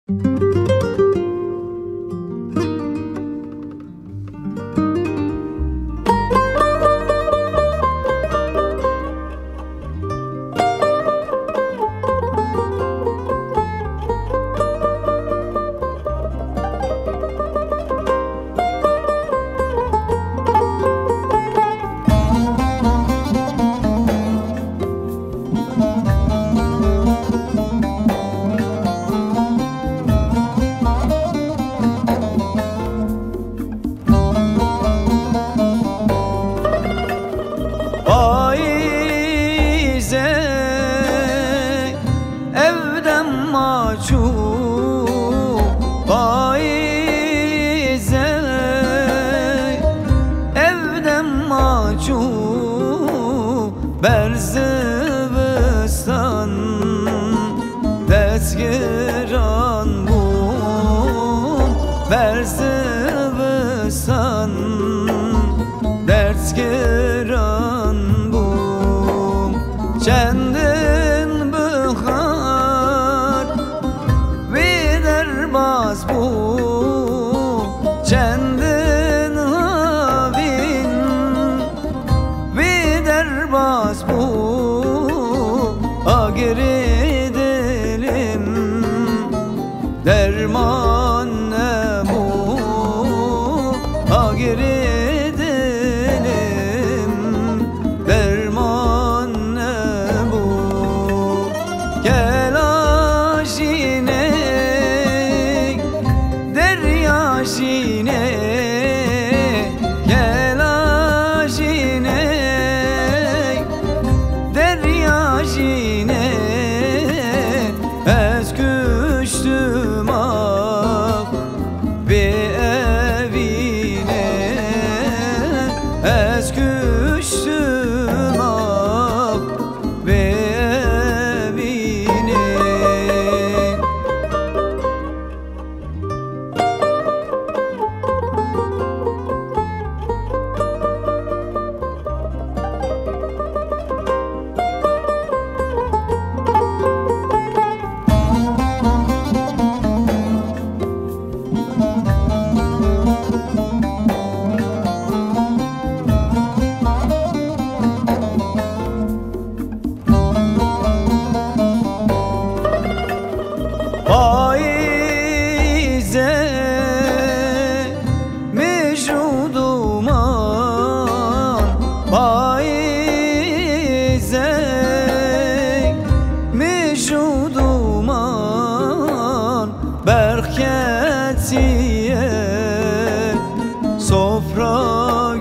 Faize evden maçu berzivstan destgiran bu berzivstan destgiran bu kendin bıkar viderbaz bu kendin havin viderbaz bu agiri dilim derman ne bu agiri dilim derman ne bu gelaşine deryaşine gelaşine deryaşine ez küçtüm ah bir evine ez küçtüm ah bir evine. Faize mevcuduman faize mevcuduman berketiye sofra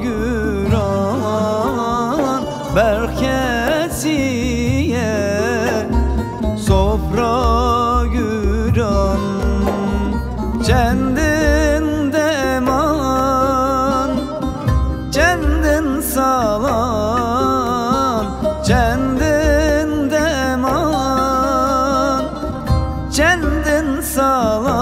güran berketiye sofra güran kendin deman kendin salan kendin deman kendin salan